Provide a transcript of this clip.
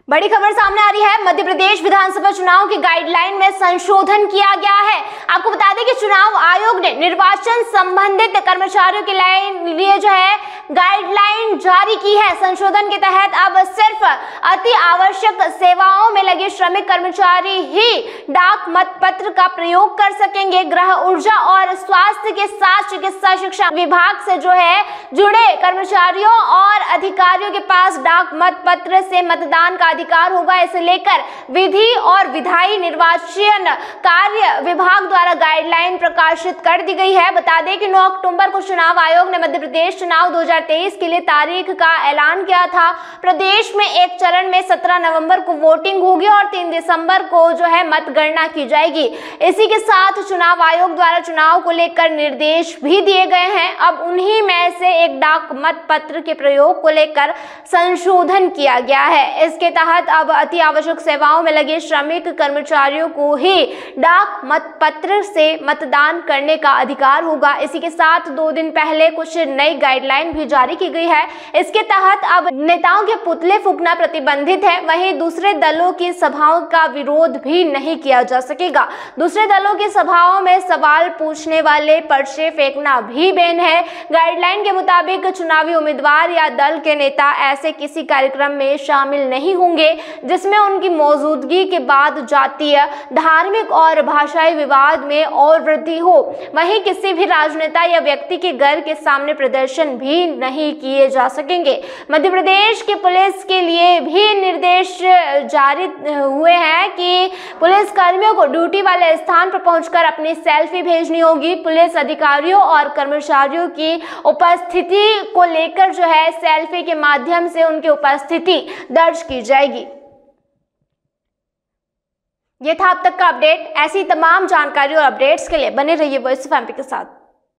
बड़ी खबर सामने आ रही है। मध्य प्रदेश विधानसभा चुनाव की गाइडलाइन में संशोधन किया गया है। आपको बता दें कि चुनाव आयोग ने निर्वाचन संबंधित कर्मचारियों के लिए जो है गाइडलाइन जारी की है। संशोधन के तहत अब सिर्फ अति आवश्यक सेवाओं में लगे श्रमिक कर्मचारी ही डाक मतपत्र का प्रयोग कर सकेंगे। गृह, ऊर्जा और स्वास्थ्य के साथ चिकित्सा शिक्षा विभाग से जो है जुड़े कर्मचारियों और अधिकारियों के पास डाक मतपत्र से मतदान का अधिकार होगा। इसे लेकर विधि और विधायी निर्वाचन कार्य विभाग द्वारा गाइडलाइन प्रकाशित कर दी गई है। बता दें कि 9 अक्टूबर को चुनाव आयोग ने मध्य प्रदेश चुनाव 2023 के लिए तारीख का ऐलान किया था। प्रदेश में एक चरण में 17 नवंबर को वोटिंग होगी और 3 दिसंबर को जो है मतगणना की जाएगी। इसी के साथ चुनाव आयोग द्वारा चुनाव को लेकर निर्देश भी दिए गए हैं। अब उन्हीं में से एक डाक मतपत्र के प्रयोग को लेकर संशोधन किया गया है। इसके तहत अब अति आवश्यक सेवाओं में लगे श्रमिक कर्मचारियों को ही डाक मतपत्र से मतदान करने का अधिकार होगा। इसी के साथ 2 दिन पहले कुछ नई गाइडलाइन भी जारी की गई है। इसके तहत अब नेताओं के पुतले फूंकना प्रतिबंधित है। वहीं दूसरे दलों की सभाओं का विरोध भी नहीं किया जा सकेगा। दूसरे दलों की सभाओं में सवाल पूछने वाले पर्चे फेंकना भी बैन है। गाइडलाइन के मुताबिक चुनावी उम्मीदवार या दल के नेता ऐसे किसी कार्यक्रम में शामिल नहीं होंगे जिसमें उनकी मौजूदगी के बाद जातीय, धार्मिक और भाषाई विवाद में और वृद्धि हो। वहीं किसी भी राजनेता या व्यक्ति के घर के सामने प्रदर्शन भी नहीं किए जा सकेंगे। मध्य प्रदेश की पुलिस के लिए भी निर्देश जारी हुए हैं कि पुलिस कर्मियों को ड्यूटी वाले स्थान पर पहुंचकर अपनी सेल्फी भेजनी होगी। पुलिस अधिकारियों और कर्मचारियों की उपस्थिति को लेकर जो है सेल्फी के माध्यम से उनकी उपस्थिति दर्ज की जाएगी। ये था अब तक का अपडेट। ऐसी तमाम जानकारी और अपडेट्स के लिए बने रहिए वॉइस ऑफ एमपी के साथ।